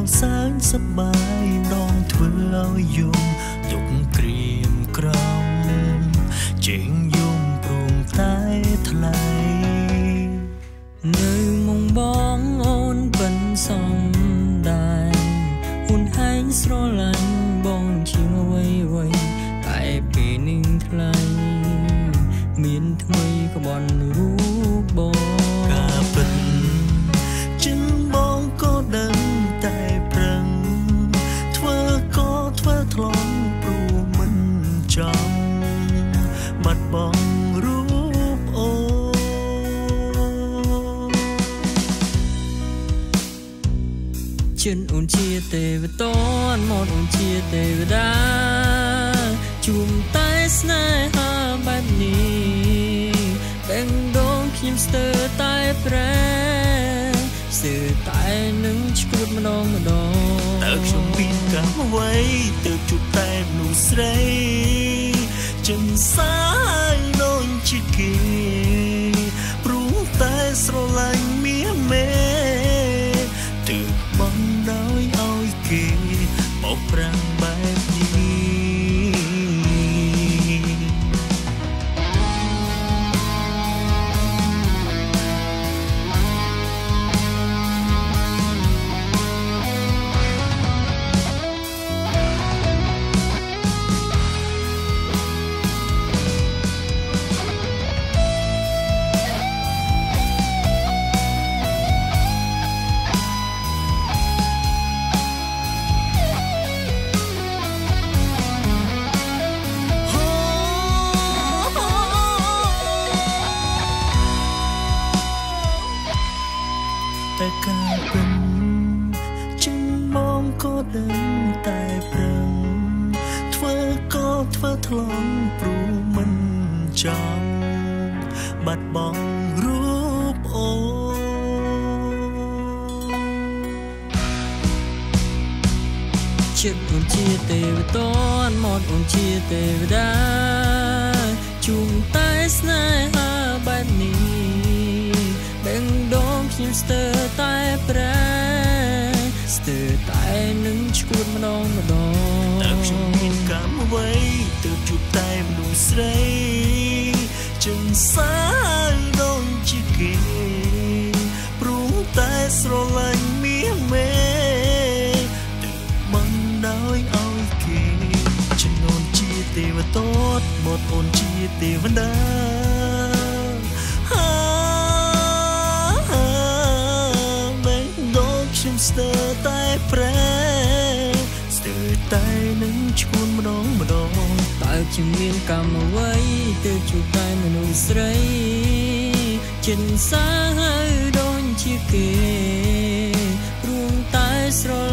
សើចសប្បាយដងធ្វើឲ្យយំទុកក្រៀមក្រំជេងយំព្រមតែថ្លៃនៅមុងបងអូនបិនសំដែរអូនហែងស្រឡាញ់បងជាងអ្វីតែពេលនឹងថ្លៃមានថ្មីក្បន់រូបបងការពិតចិនបងក៏ដឹងតែប្រឹងធ្វើក៏ធ្វើថ្លង់ព្រោះមិនចង់បាត់បង់រូបអូចិនអូនជាទេវតាមកអូនជាទេវតាជួមតែស្នេហាបែបនេះបែងដងខ្ញុំស្ទើរតែប្រែស្ទើរតែនឹងឈួតម្ដងតើខ្ញុំមានកម្មអ្វីទៅជួបតែមនុស្សស្រីចិនសាយដូចជាគេព្រោះតែស្រឡាញ់មានមេទើបបងដោយឲ្យគេបោកប្រាំងបែបនេះតែការពិនចិនមកក៏ដឹងតែប្រឹងធ្វើក៏ធ្វើថ្លង់ព្រោះមិនចង់បាត់បង់រូបអូចិត្តអូនជាទេវតាមកអូនជាទេវតាជួមតែស្នេហាបែបនេះបែងដងខ្ញុំស្ទើរតែប្រែស្ទើរតែនឹងឈួតម្ដងតើខ្ញុំមានកម្មអ្វីទៅជួបតែមនុស្សស្រីចិនសាយដូចជាគេព្រោះតែស្រឡាញ់មានមេទើបមិនដោយឲ្យគេចិនអូនជាទេវតាមកអូនជាទេវតាស្ទើរតែប្រែស្ទើរតែនឹងឈួនម្ដងតើជាមានកម្មអ្វីទៅជួបតែមនុស្សស្រីចិនសាហើយដូចជាគេព្រោះតែស្រ